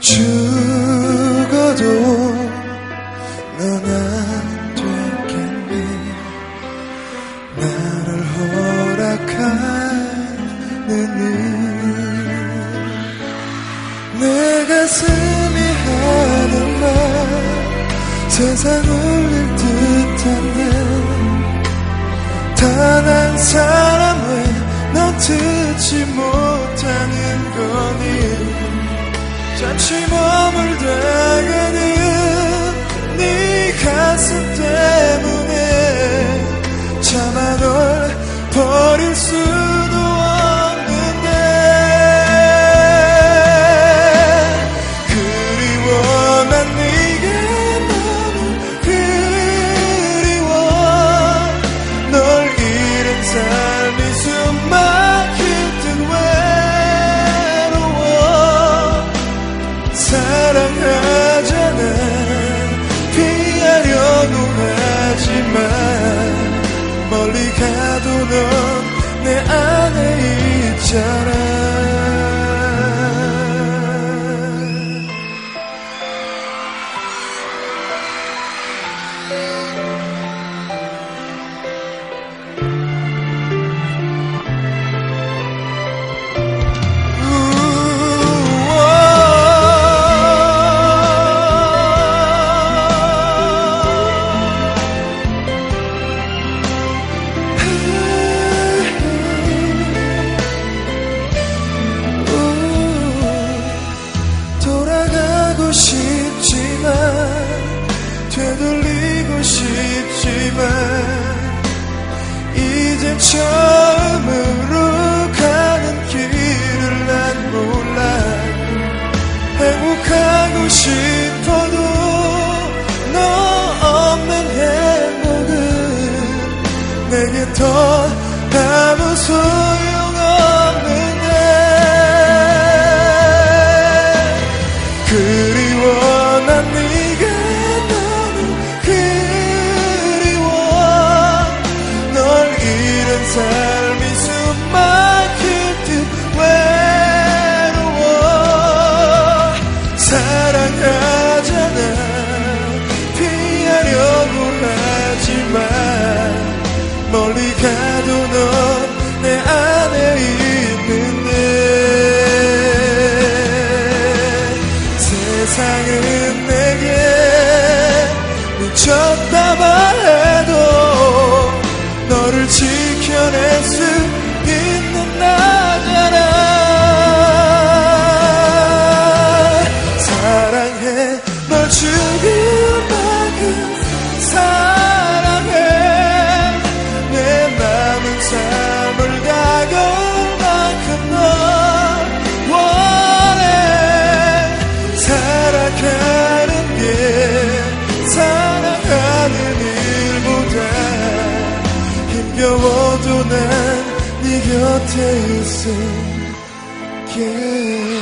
죽어도 넌 안 되겠니. 나를 허락하는 일. 내 가슴이 하는 말 세상 울릴 듯한데 단 한 사람 왜 넌 듣지 못하는 거니. 잠시 머물다가는 네 가슴 때문에 차마 널 버릴 수도 없는데. 그리워 난 네가 너무 그리워. 널 잃은 삶이 숨 막힐 듯 외로워. 사랑하잖아. 피하려고 하지만 멀리 가도 넌 내 안에 있잖아. 되돌리고 싶지만 이젠 처음으로 가는 길을 난 몰라. 행복하고 싶어도 너 없는 행복은 내겐 더 아무 소용없는데. 그리워 난 네가 삶이 숨 막힐 듯 외로워. 사랑하잖아. 피하려고 하지만 멀리 가도 넌 내 안에 있는데. 세상은 내게 미쳤다만 해도 너를 지켜낼 수 있는 나잖아. 사랑해. 널 죽일 만큼 사랑해. 내 남은 삶을 다가올 만큼 널 원해. 살아가는 게 사랑하는 일보다 힘겨워도 난 네 곁에 있을게.